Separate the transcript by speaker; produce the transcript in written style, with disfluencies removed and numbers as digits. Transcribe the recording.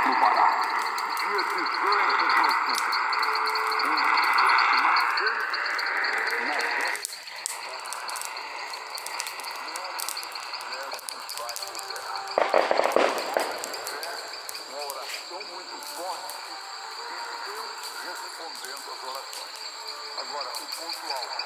Speaker 1: no Pará. Dia de sangue profundo. Uma oração muito forte e Deus respondendo às orações. Agora, o ponto alto.